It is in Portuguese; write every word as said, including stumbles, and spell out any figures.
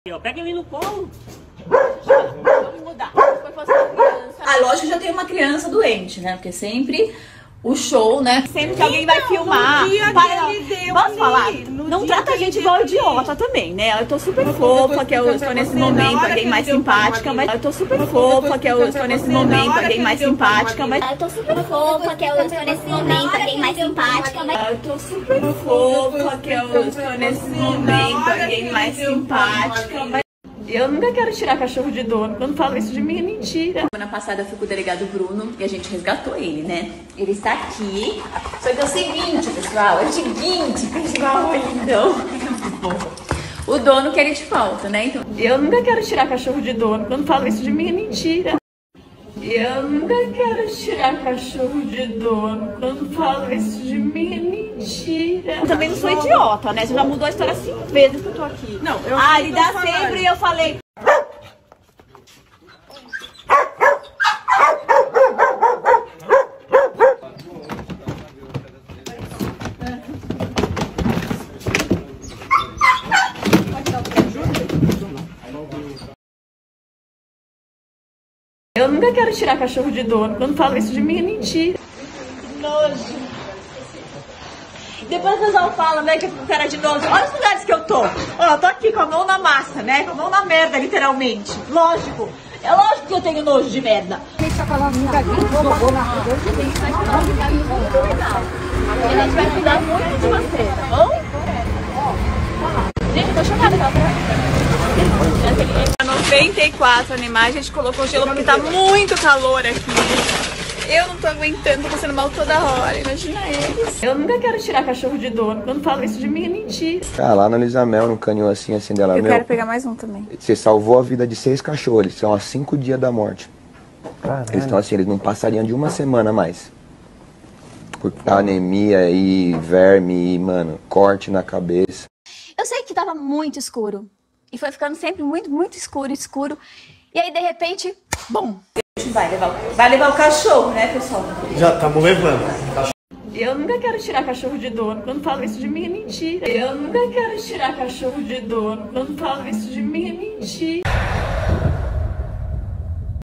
Pega ele no colo. Vamos mudar. Se fosse uma criança. Ah, lógico que já tem uma criança doente, né? Porque sempre o show, né? Sempre que alguém vai filmar. Vamos falar? Não trata a gente igual idiota também, né? Eu tô super fofa, que eu estou nesse momento alguém mais simpática, mas eu tô super fofa, que eu estou nesse momento alguém mais simpática, mas eu tô super fofa, que eu estou nesse momento alguém mais simpática, mas eu tô super fofa, que eu estou nesse momento alguém mais simpática, mas eu nunca quero tirar cachorro de dono. Quando falo isso de mim é mentira. Semana passada eu fui com o delegado Bruno e a gente resgatou ele, né? Ele está aqui. Só que é o seguinte, pessoal. É o seguinte, pessoal, lindão. O dono quer ir de volta, né? Então, eu nunca quero tirar cachorro de dono. Quando falo isso de mim é mentira. Eu nunca quero tirar cachorro de dono. Quando falo isso de mim é mentira. Eu também não sou idiota, né? Você já mudou a história cinco vezes que eu tô aqui. Não, eu ah, ele dá sempre e eu falei. Eu nunca quero tirar cachorro de dono. Quando falo isso de mim é mentira. Nojo. Depois o pessoal fala, né, que eu fico com cara de nojo. Olha os lugares que eu tô. Ó, eu tô aqui com a mão na massa, né? Com a mão na merda, literalmente. Lógico. É lógico que eu tenho nojo de merda. A gente vai cuidar muito de você, tá bom? Gente, eu tô chocada com ela. noventa e quatro animais, a gente colocou gelo porque tá muito calor aqui. Eu não tô aguentando, tô passando mal toda hora, imagina eles. Eu nunca quero tirar cachorro de dono. Quando falo isso de mim é mentira. Ah, lá na Lisamel, no canil assim, assim dela. Eu meu, quero pegar mais um também. Você salvou a vida de seis cachorros, eles estão há cinco dias da morte. Caralho. Eles estão assim, eles não passariam de uma semana mais. Por anemia e verme e, mano, corte na cabeça. eu sei que tava muito escuro. E foi ficando sempre muito, muito escuro, escuro. E aí, de repente, bom. Vai levar, vai levar o cachorro, né, pessoal? Já estamos levando. Eu nunca quero tirar cachorro de dono. Quando falo isso de mim é mentira. Eu nunca quero tirar cachorro de dono. Quando falo isso de mim é mentira.